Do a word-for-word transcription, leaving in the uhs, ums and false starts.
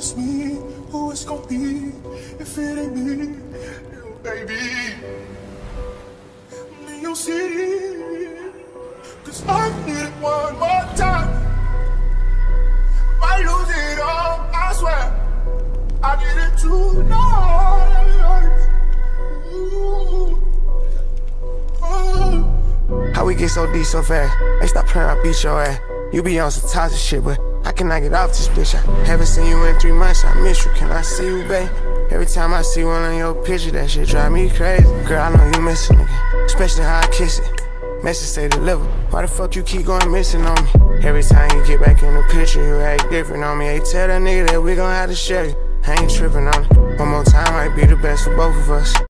it's me, who it's gon' be if it ain't me, you baby. Me, you see, cause I need it one more time. Might lose it all, I swear. I did it tonight. Ooh. Oh. How we get so deep so fast? Hey, stop playing, I beat your ass. You be on some toxic shit, but I cannot get off this bitch. I haven't seen you in three months, I miss you. Can I see you, babe? Every time I see one on your picture, that shit drive me crazy. Girl, I know you missing again, especially how I kiss it. Message say deliver. Why the fuck you keep going missing on me? Every time you get back in the picture, you act different on me. Hey, tell that nigga that we gon' have to share you. I ain't tripping on it. One more time might be the best for both of us.